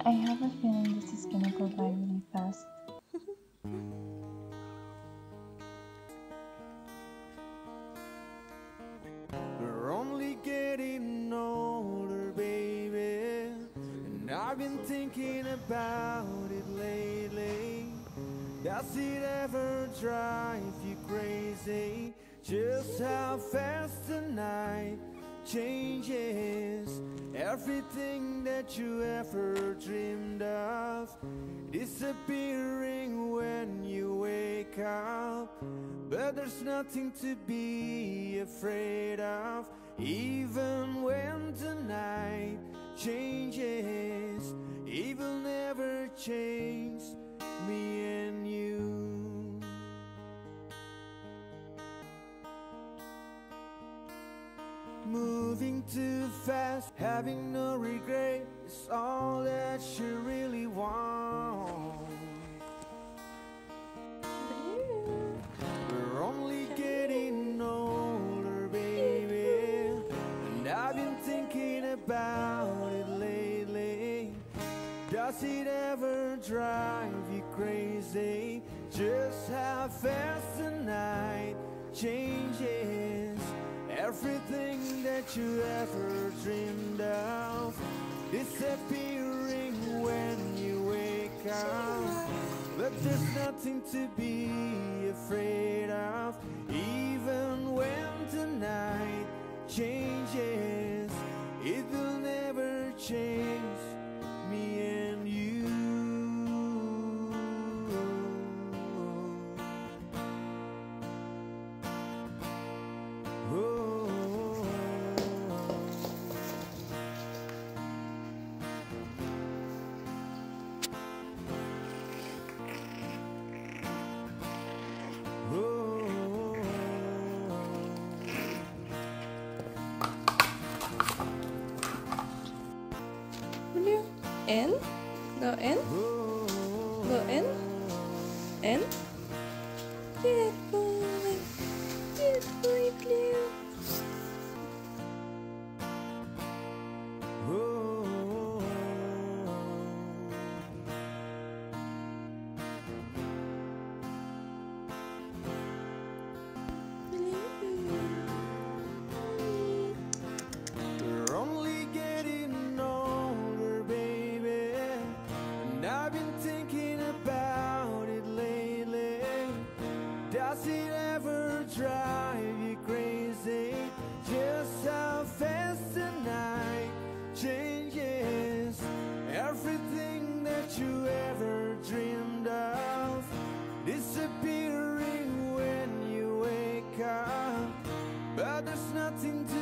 I have a feeling this is gonna go by really fast. We're only getting older, baby, and I've been thinking about it lately. Does it ever drive you crazy? Just how fast the night changes. Everything that you ever dreamed of disappearing when you wake up. But there's nothing to be afraid of. Even when the night changes, it will never change me and you. Moving too fast, having no regret is all that you really want. We're only getting older, baby, and I've been thinking about it lately. Does it ever drive you crazy? Just how fast the night changes. Everything that you ever dreamed of disappearing when you wake up. But there's nothing to be afraid of. Even when the night changes, it will never change me and you. In, go in, go in, in. Good boy, Blue. We're only getting older, baby, and I've been thinking about it lately. Does it ever drive you crazy? Just how fast the night changes. Everything that you ever dreamed of disappearing when you wake up. But there's nothing to